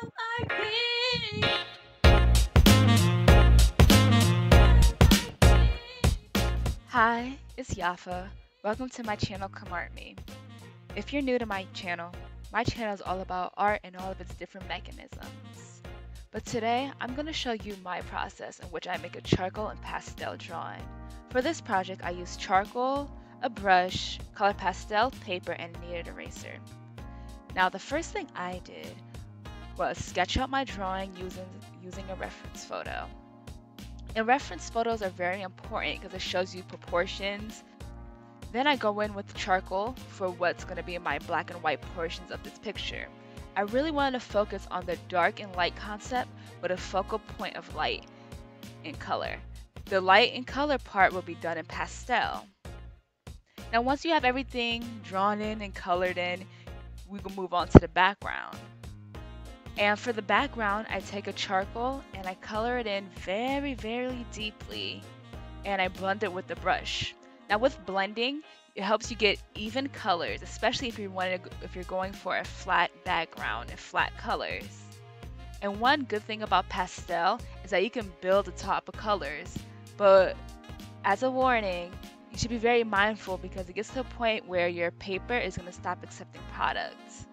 Hi, it's Yafa. Welcome to my channel, Come Art Me. If you're new to my channel is all about art and all of its different mechanisms. But today, I'm going to show you my process in which I make a charcoal and pastel drawing. For this project, I used charcoal, a brush, colored pastel, paper, and a kneaded eraser. Now, the first thing I did was sketch out my drawing using a reference photo. And reference photos are very important because it shows you proportions. Then I go in with the charcoal for what's going to be my black and white portions of this picture. I really wanted to focus on the dark and light concept with a focal point of light and color. The light and color part will be done in pastel. Now once you have everything drawn in and colored in, we can move on to the background. And for the background, I take a charcoal and I color it in very, very deeply, and I blend it with the brush. Now with blending, it helps you get even colors, especially if you're going for a flat background and flat colors. And one good thing about pastel is that you can build the top of colors, but as a warning, you should be very mindful because it gets to a point where your paper is going to stop accepting products.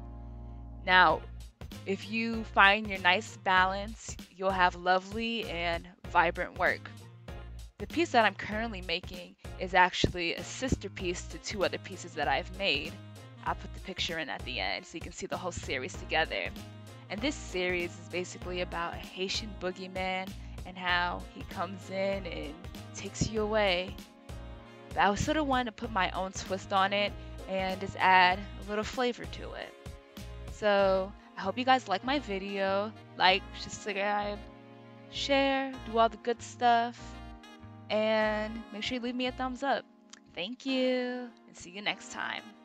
Now, if you find your nice balance, you'll have lovely and vibrant work. The piece that I'm currently making is actually a sister piece to two other pieces that I've made. I'll put the picture in at the end so you can see the whole series together. And this series is basically about a Haitian boogeyman and how he comes in and takes you away. But I was sort of wanting to put my own twist on it and just add a little flavor to it. So I hope you guys like my video. Like, subscribe, share, do all the good stuff, and make sure you leave me a thumbs up. Thank you, and see you next time.